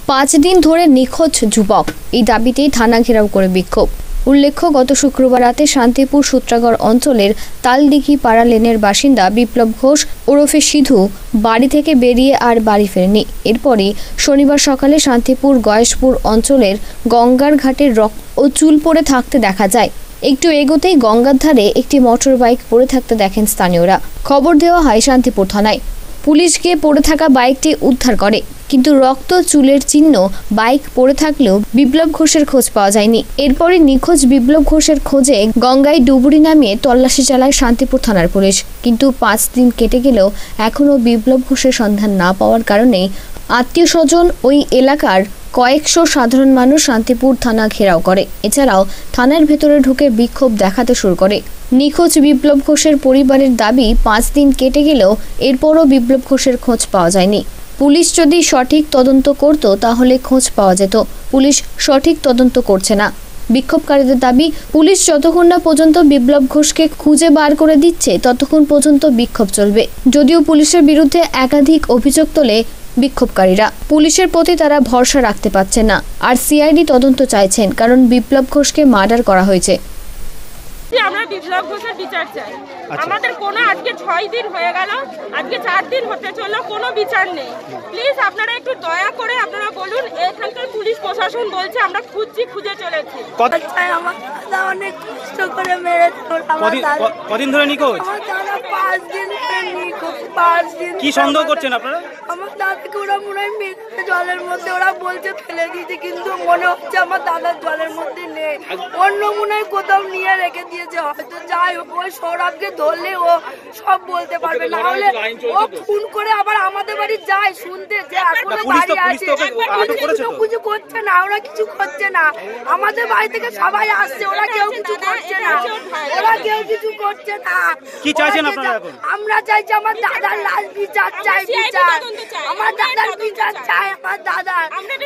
5 দিন ধরে নিখোঁজ যুবক, এই দাবিতেই থানা ঘেরাও করে বিক্ষোভ। উল্লেখ্য, গত শুক্রবার রাতে শান্তিপুর সূত্রাগড় অঞ্চলের তালদিঘি পাড়া লেনের বাসিন্দা বিপ্লব ঘোষ ওরফে সিধু বাড়ি থেকে বেরিয়ে আর বাড়ি ফেরেনি। এরপরই শনিবার সকালে শান্তিপুর গয়েশপুর অঞ্চলের গঙ্গার ঘাটের রক্ত ও চুল পড়ে থাকতে দেখা যায়। একটু এগোতেই গঙ্গার ধারে একটি মোটর বাইক পড়ে থাকতে দেখেন স্থানীয়রা। খবর দেওয়া হয় শান্তিপুর থানায়। পুলিশ গিয়ে পড়ে থাকা বাইকটি উদ্ধার করে, কিন্তু রক্ত চুলের চিহ্ন বাইক পড়ে থাকলেও বিপ্লব ঘোষের খোঁজ পাওয়া যায়নি। এরপরই নিখোঁজ বিপ্লব ঘোষের খোঁজে গঙ্গায় ডুবুরি নামিয়ে তল্লাশি চালায় শান্তিপুর থানার পুলিশ। কিন্তু 5 দিন কেটে গেলেও এখনও বিপ্লব ঘোষের সন্ধান না পাওয়ার কারণে আত্মীয় স্বজন ওই এলাকার কয়েকশো সাধারণ মানুষ শান্তিপুর থানা ঘেরাও করে। এছাড়াও থানার ভেতরে ঢুকে বিক্ষোভ দেখাতে শুরু করে। নিখোঁজ বিপ্লব ঘোষের পরিবারের দাবি, 5 দিন কেটে গেলেও এরপরও বিপ্লব ঘোষের খোঁজ পাওয়া যায়নি। পুলিশ যদি সঠিক তদন্ত করত তাহলে খোঁজ পাওয়া যেত। পুলিশ সঠিক তদন্ত করছে না। বিক্ষোভকারীদের দাবি, পুলিশ যতক্ষণ না পর্যন্ত বিপ্লব ঘোষকে খুঁজে বার করে দিচ্ছে ততক্ষণ পর্যন্ত বিক্ষোভ চলবে। যদিও পুলিশের বিরুদ্ধে একাধিক অভিযোগ তোলে বিক্ষোভকারীরা, পুলিশের প্রতি তারা ভরসা রাখতে পারছে না আর সিআইডি তদন্ত চাইছেন, কারণ বিপ্লব ঘোষকে মার্ডার করা হয়েছে। আমরা বিপ্লব ঘোষের বিচার চাই। আমাদের কোনো আজকে 6 দিন হয়ে গেল, আজকে 4 দিন হতে চললো, কোনো বিচার নেই। প্লিজ আপনারা একটু দয়া করে আপনারা বলুন, এখানকার পুলিশ প্রশাসন বলছে আমরা খুঁজে চলেছি। আমার দাদা অনেক কষ্ট করে মেরেছে। কদিন ধরে নিখোঁজ? আমার দাদা 5 দিন ধরে নিখোঁজ। 5 দিন। কি সন্দেহ করছেন আপনারা? আমার দাদাকে ওরা মনে হয় মেরেছে জলের মধ্যে, ওরা বলছে ফেলে দিয়েছে, কিন্তু মনে হচ্ছে আমার দাদার জলের মধ্যে নেই, অন্য মনে হয় কোথাও নিয়ে রেখে দিয়েছে হয়তো। যাই হোক, ওই সৌরভকে ধরলে ও সব বলতে পারবে, না হলে ও ফোন করে আবার আমাদের বাড়ি যায় শুনতে যে এখনো বাড়ি আছে। কিছু করছে না, ওরা কিছু করছে না। আমাদের বাড়ি থেকে সবাই আসছে, ওরা কেউ কিছু করছে না, ওরা কেউ কিছু করছে না। কি চাইছেন আপনারা এখন? আমরা চাইছি আমার দাদার লাশ বিচার চাই, বিচার। আমার দাদার বিচার চাই, আমার দাদার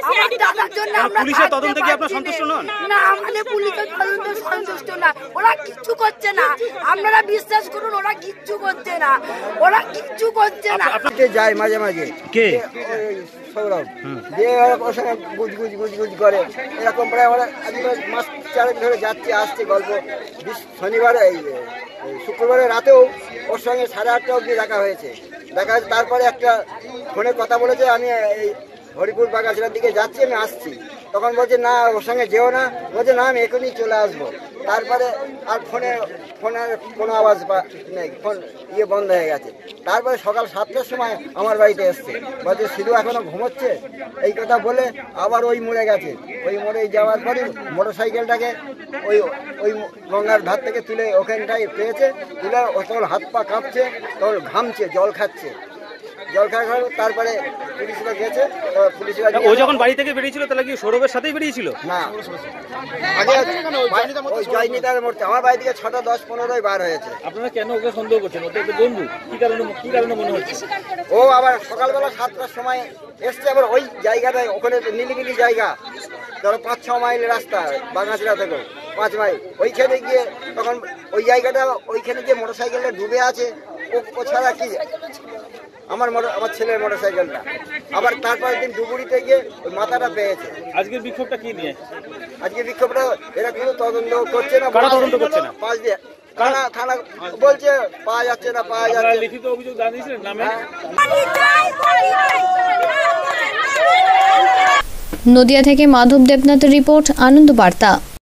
জন্য আমরা। পুলিশের তদন্তে কি আপনারা সন্তুষ্ট নন? না, আমাদের পুলিশের তদন্তে সন্তুষ্ট না। ওরা কিচ্ছু করছে না, আপনারা বিশ্বাস করুন, ওরা কিচ্ছু করছে না, ওরা কিচ্ছু করছে না। আপনাকে যায় মাঝে মাঝে কে সৌরভ, যে ওর সঙ্গে গুজ করে এরকম প্রায় ওরা মাস 4 ধরে যাচ্ছে আসছে গল্প। শনিবারে শুক্রবারে রাতেও ওর সঙ্গে 8:30 অবধি দেখা হয়েছে। তারপরে একটা ফোনে কথা বলেছে, আমি এই হরিপুর বাগাছিলার দিকে যাচ্ছি, আমি আসছি। তখন বলছে না ওর সঙ্গে যেও না, বলছে না আমি এখনই চলে আসবো। তারপরে আর ফোনের কোনো আওয়াজ নেই, ফোন বন্ধ হয়ে গেছে। তারপরে সকাল 7টার সময় আমার বাড়িতে এসছে, বলছে সিধু এখনো ঘুমোচ্ছে, এই কথা বলে আবার ওই মোড়ে গেছে। ওই মোড়ে যাওয়ার পরে মোটর সাইকেলটাকে ওই গঙ্গার ধার থেকে তুলে ওখানটায় পেয়েছে, তুলে ও তখন হাত পা কাঁপছে, তখন ঘামছে, জল খাচ্ছে। তারপরে পুলিশরা গেছে, পুলিশরা ও যখন বাড়ি থেকে বেরিয়েছিল তাহলে কি সৌরভের সাথেই বেরিয়েছিল? না, আগে ওই জয়নিতার মোড়তে আমার বাড়ি থেকে 6টা 10-15 বার হয়েছে। আপনারা কেন ওকে সন্দেহ করছেন? ওটা একটা বন্ধু, কি কারণে মনে হচ্ছে? ও আবার সকালবেলা 7টার সময় এসছে, আবার ওই জায়গাটায়, ওখানে নিলিবিলি জায়গা, ধরো 5-6 মাইল রাস্তা বাগাছিলা থেকে 5 মাইল, ওইখানে গিয়ে তখন ওই জায়গাটা, ওইখানে যে মোটর সাইকেলটা ডুবে আছে, ও ছাড়া কি আমার ছেলের মোটর সাইকেলটা। আবার তারপরের দিন ডুবুরিতে গিয়ে ওই মাথাটা পেয়েছে। আজকের বিক্ষোভটা কি নিয়ে? আজকের বিক্ষোভটা এরা কোনো তদন্ত করছে না। তদন্ত করছে না? 5 দিয়ে থানা বলছে পাওয়া যাচ্ছে না, পাওয়া যাচ্ছে। লিখিত অভিযোগ জানিয়েছিলেন নামে? নদিয়া থেকে মাধব দেবনাথের রিপোর্ট, আনন্দ বার্তা।